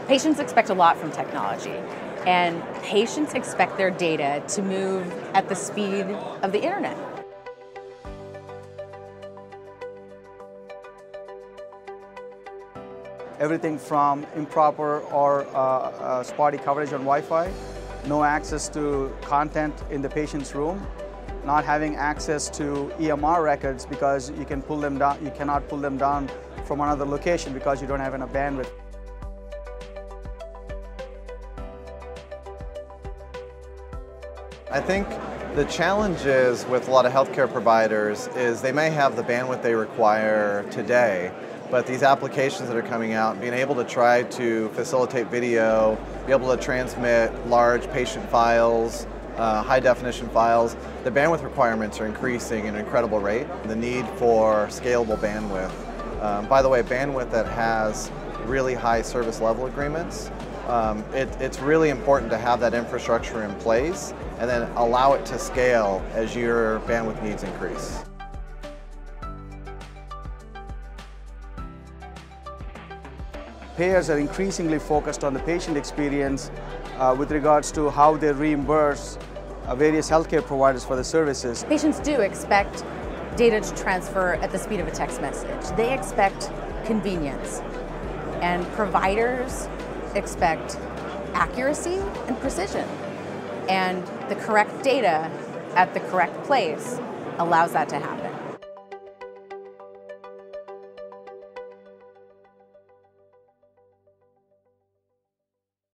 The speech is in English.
Patients expect a lot from technology, and patients expect their data to move at the speed of the internet. Everything from improper or spotty coverage on Wi-Fi, no access to content in the patient's room, not having access to EMR records because you cannot pull them down from another location because you don't have enough bandwidth. I think the challenges with a lot of healthcare providers is they may have the bandwidth they require today, but these applications that are coming out, being able to try to facilitate video, be able to transmit large patient files, high definition files, the bandwidth requirements are increasing at an incredible rate. The need for scalable bandwidth. By the way, bandwidth that has really high service level agreements, it's really important to have that infrastructure in place and then allow it to scale as your bandwidth needs increase. Payers are increasingly focused on the patient experience with regards to how they reimburse various healthcare providers for the services. Patients do expect data to transfer at the speed of a text message. They expect convenience, and providers expect accuracy and precision. And the correct data at the correct place allows that to happen.